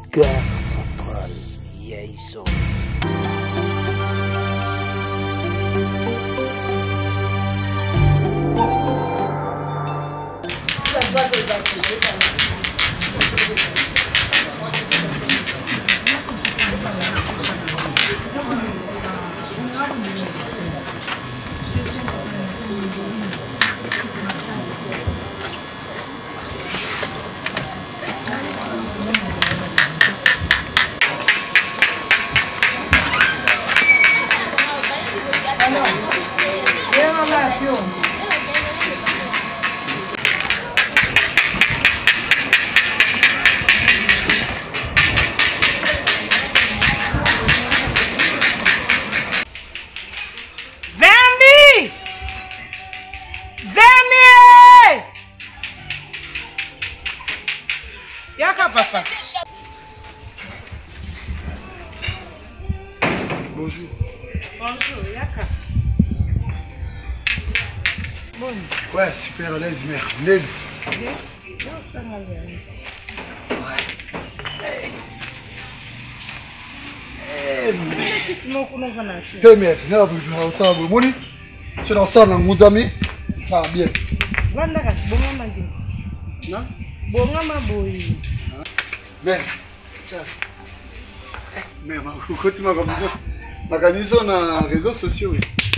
Gare centrale, Yaiso. Papa. Bonjour. Bonjour, Yaka. Bon. Ouais, super à l'aise, mère. Lève. T'es mère, ensemble. Moni, tu es dans ça, mon ami. Ça va bien. Non? Mère, tiens. Mère, continue comme ça. M'organise dans les réseaux sociaux.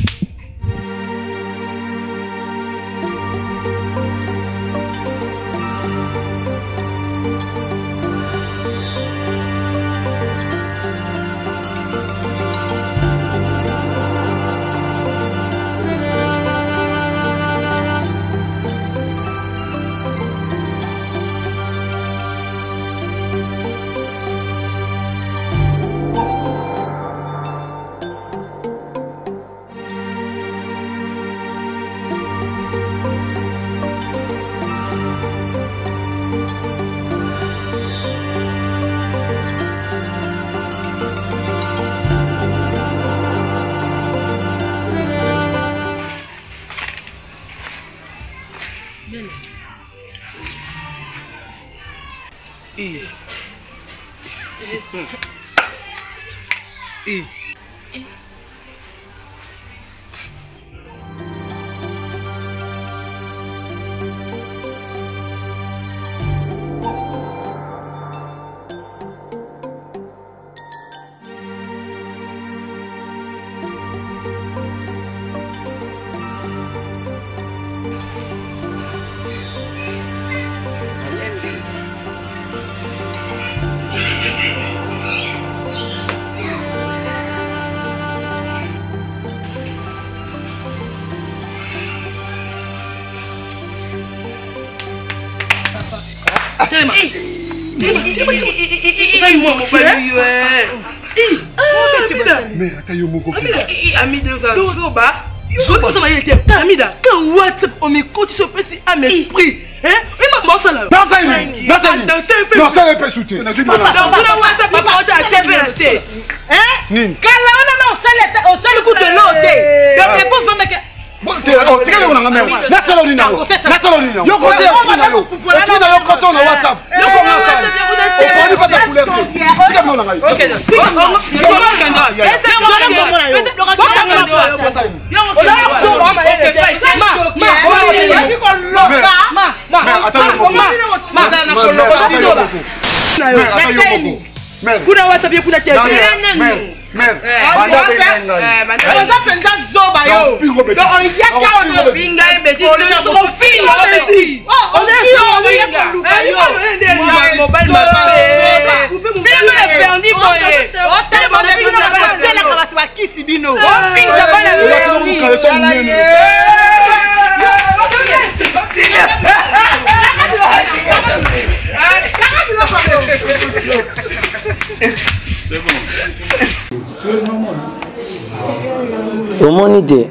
Comment on était?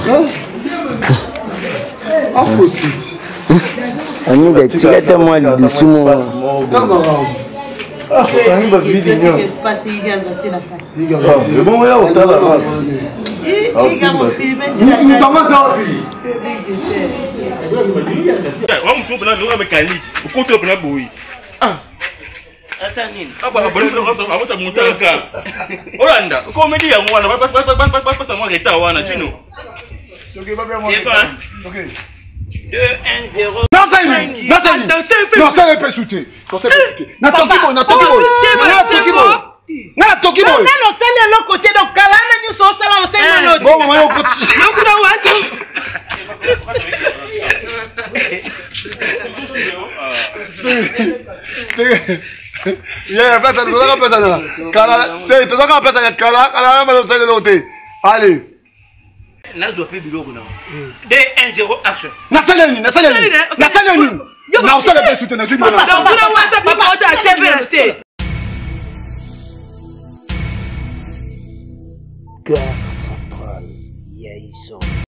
Ami de tirette moi du sumo. Bon, là, on t'a là. Asa nini? Aba abota mutaka. Oranda, comedy ya mwana pasa mwa reta wana chino. Ok, va bien moi. Ok. 2-1-0. Non, ça n'est pas shooté. Non, c'est pas shooté. Na toki boy. Non, c'est le côté donc kalana ñu so sala o c'est le Bon, maman, yo koti. Nakuna watu. Yeah, pesa, na. Toka pesa ya kala malo sale lote. Allez. Na doit faire biloko na. 2-1-0 action. Na sale nini? Na sale pas shooté na tu. Papa, donc kuna watu papa o ta TVC. Gars.